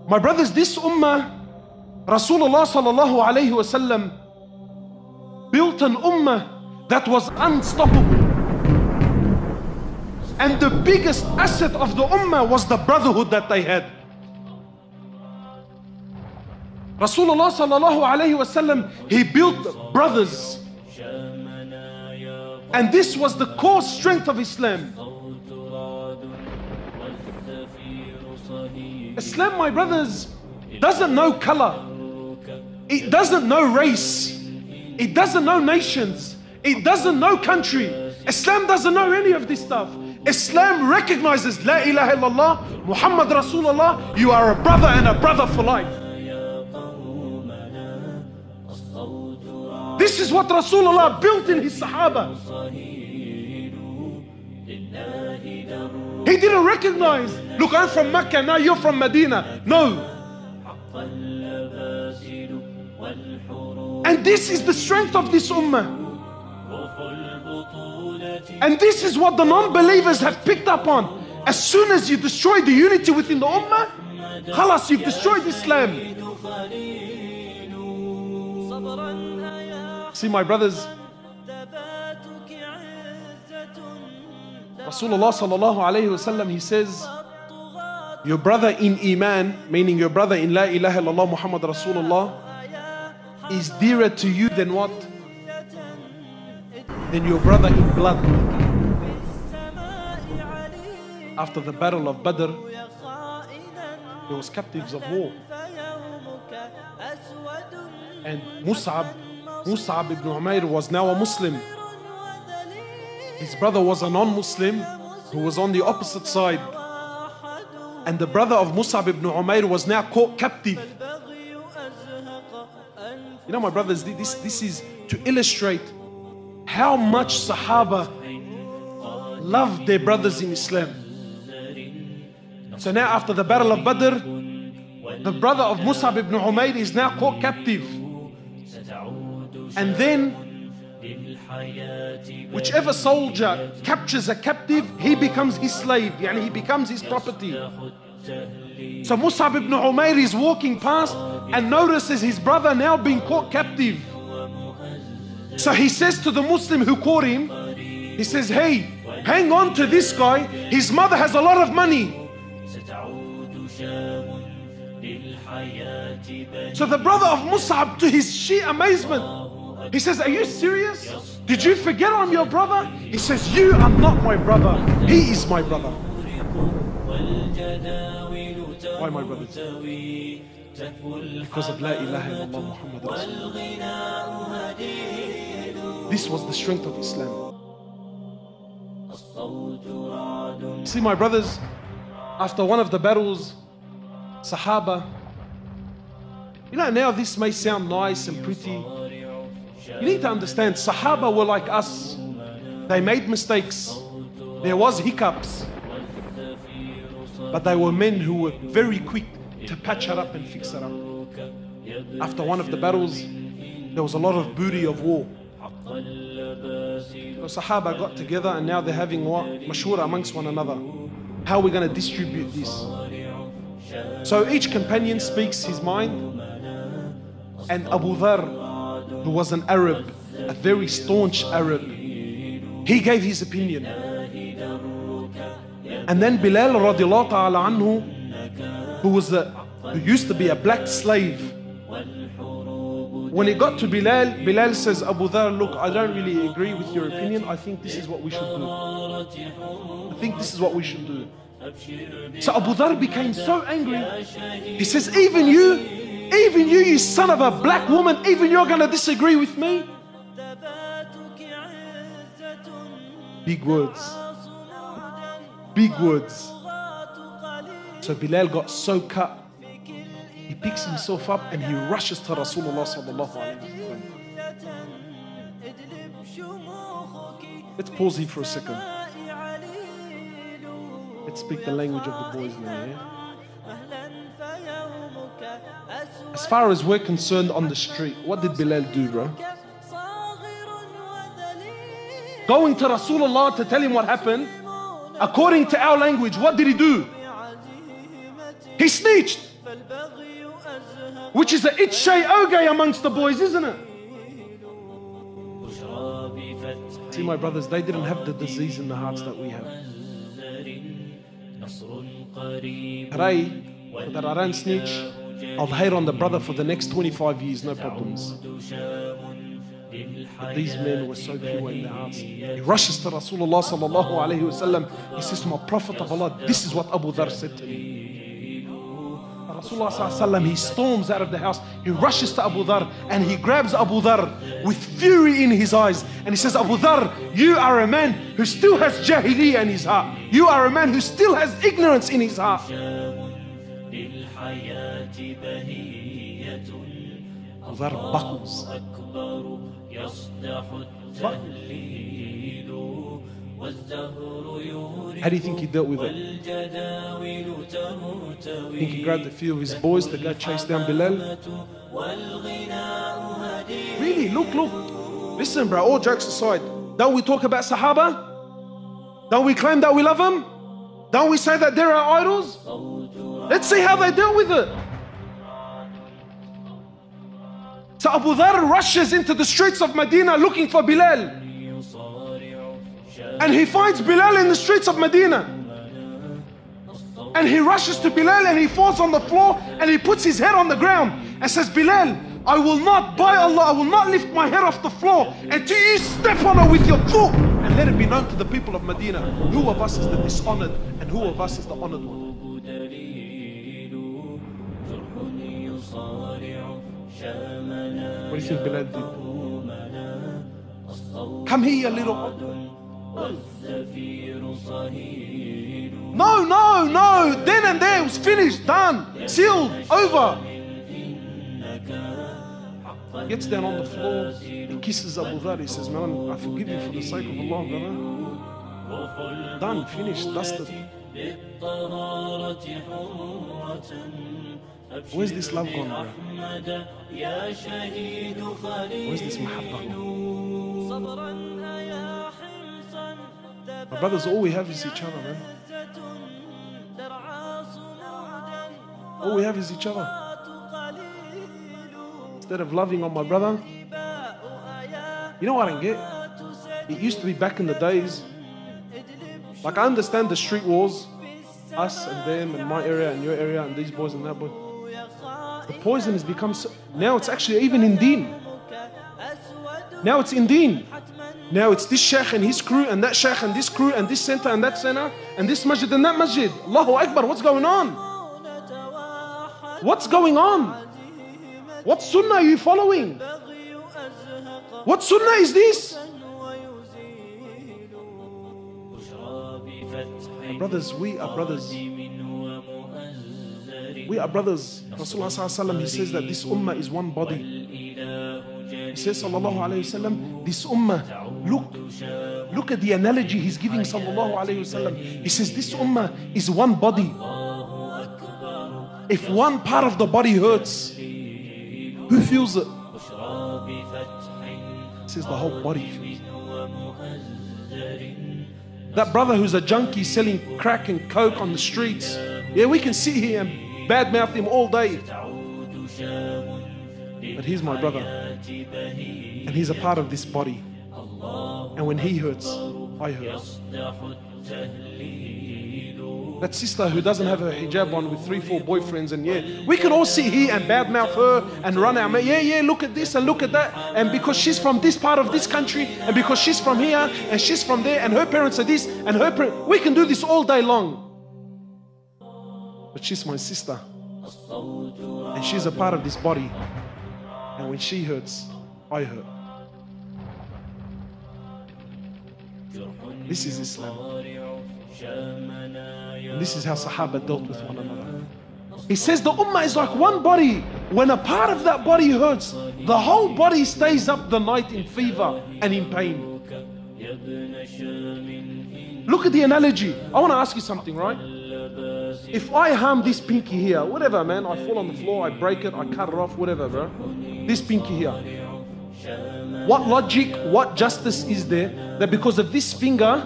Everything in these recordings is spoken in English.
My brothers, this ummah, Rasulullah sallallahu alayhi wasallam built an ummah that was unstoppable. And the biggest asset of the ummah was the brotherhood that they had. Rasulullah sallallahu alayhi wasallam, he built brothers. And this was the core strength of Islam. Islam, my brothers, doesn't know color. It doesn't know race. It doesn't know nations. It doesn't know country. Islam doesn't know any of this stuff. Islam recognizes La ilaha illallah, Muhammad Rasulullah, you are a brother and a brother for life. This is what Rasulullah built in his Sahaba. He didn't recognize, look, I'm from Mecca, now you're from Medina. No. And this is the strength of this ummah. And this is what the non-believers have picked up on. As soon as you destroy the unity within the ummah, khalas, you've destroyed Islam. See, my brothers, Rasulullah sallallahu alayhi wasallam, he says, your brother in Iman, meaning your brother in La ilaha illallah Muhammad Rasulullah, is dearer to you than what? Than your brother in blood. After the battle of Badr, there was captives of war. And Mus'ab ibn Umair was now a Muslim. His brother was a non-Muslim who was on the opposite side. And the brother of Mus'ab ibn Umair was now caught captive. You know, my brothers, this is to illustrate how much Sahaba loved their brothers in Islam. So now after the battle of Badr, the brother of Mus'ab ibn Umair is now caught captive. And then whichever soldier captures a captive, he becomes his slave, yani he becomes his property. So Mus'ab ibn Umair is walking past and notices his brother now being caught captive. So he says to the Muslim who caught him, he says, hey, hang on to this guy, his mother has a lot of money. So the brother of Mus'ab, to his sheer amazement, he says, are you serious? Did you forget I'm your brother? He says, you are not my brother, he is my brother. Why, my brothers? Because of La ilaha illallah Muhammad Rasulullah. This was the strength of Islam. See, my brothers, after one of the battles, Sahaba, you know, now this may sound nice and pretty. You need to understand, Sahaba were like us. They made mistakes. There was hiccups. But they were men who were very quick to patch it up and fix it up. After one of the battles, there was a lot of booty of war. The Sahaba got together and now they're having what? Mashura amongst one another. How are we going to distribute this? So each companion speaks his mind. And Abu Dharr, who was an Arab, a very staunch Arab, he gave his opinion. And then Bilal radiallahu ta'ala anhu, who used to be a black slave, when it got to Bilal, Bilal says, Abu Dharr, look, I don't really agree with your opinion. I think this is what we should do. I think this is what we should do. So Abu Dharr became so angry. He says, even you son of a black woman, even you're going to disagree with me? Big words. Big words. So Bilal got so cut. He picks himself up and he rushes to Rasulullah sallallahu alaihi wasallam. Let's pause here for a second. Let's speak the language of the boys now, yeah? As far as we're concerned on the street, what did Bilal do, bro? Going to Rasulullah to tell him what happened, according to our language, what did he do? He snitched. which is the itchay ogay amongst the boys, isn't it? See, my brothers, they didn't have the disease in the hearts that we have. Pray that I don't snitch. I'll hate on the brother for the next 25 years, no problems. But these men were so pure in their hearts. He rushes to Rasulullah sallallahu alayhi wa sallam. He says to my Prophet of Allah, this is what Abu Dhar said to me. Rasulullah sallallahu alayhi wa sallam, he storms out of the house. He rushes to Abu Dhar and he grabs Abu Dhar with fury in his eyes. And he says, Abu Dhar, you are a man who still has jahiliyyah in his heart. You are a man who still has ignorance in his heart. Abu Dhar buckles. How do you think he dealt with it? I think he grabbed a few of his boys to go chase down Bilal. Really, look. Listen, bro, all jokes aside, don't we talk about Sahaba? Don't we claim that we love them? Don't we say that they're our idols? Let's see how they dealt with it. So Abu Dhar rushes into the streets of Medina looking for Bilal. And he finds Bilal in the streets of Medina. And he rushes to Bilal and he falls on the floor and he puts his head on the ground and says, Bilal, I will not, by Allah, I will not lift my head off the floor until you step on it with your foot. And let it be known to the people of Medina, who of us is the dishonored and who of us is the honored one. What do you think Bilal did? Come here, you little... No. Then and there, it was finished, done, sealed, over. Gets down on the floor, he kisses Abu Dhar, he says, man, I forgive you for the sake of Allah, brother. Done, finished, dusted. Where's this love gone, bro? Where's this mahabbah gone? My brothers, all we have is each other, man. All we have is each other. Instead of loving on my brother, you know what I don't get? It used to be back in the days, like I understand the street wars, us and them and my area and your area and these boys and that boy. The poison has become so, now it's actually even in deen. Now it's in deen. Now it's this sheikh and his crew and that sheikh and this crew and this center and that center and this masjid and that masjid. Allahu Akbar, what's going on? What's going on? What sunnah are you following? What sunnah is this? Brothers, we are brothers. We are brothers. Rasulullah sallallahu alaihi wasallam, he says that this ummah is one body. He says sallallahu alayhi wasallam, this ummah, look at the analogy he's giving sallallahu alayhi wasallam. He says this ummah is one body. If one part of the body hurts, who feels it? He says the whole body feels it. That brother who's a junkie selling crack and coke on the streets, yeah, we can sit here and badmouth him all day. But he's my brother. And he's a part of this body. And when he hurts, I hurt. That sister who doesn't have her hijab on with 3-4 boyfriends, and yeah, we can all sit here and badmouth her and run our mouth. Yeah, look at this and look at that. And because she's from this part of this country, and because she's from here, and she's from there, and her parents are this, and her parents, we can do this all day long. But she's my sister. And she's a part of this body. And when she hurts, I hurt. This is Islam. And this is how Sahaba dealt with one another. He says the ummah is like one body. When a part of that body hurts, the whole body stays up the night in fever and in pain. Look at the analogy. I want to ask you something, right? If I harm this pinky here, whatever, man, I fall on the floor, I break it, I cut it off, whatever, bro. This pinky here. What logic, what justice is there that because of this finger,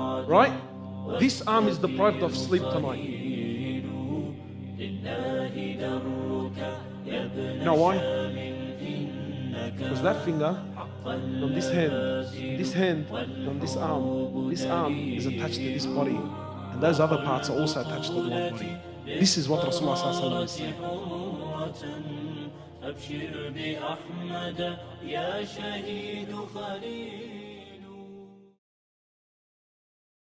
right, this arm is deprived of sleep tonight? You know why? Because that finger from this hand from this arm is attached to this body, and those other parts are also attached to the one body. This is what Rasulullah ﷺ is saying. أبشر بأحمد يا شهيد خليل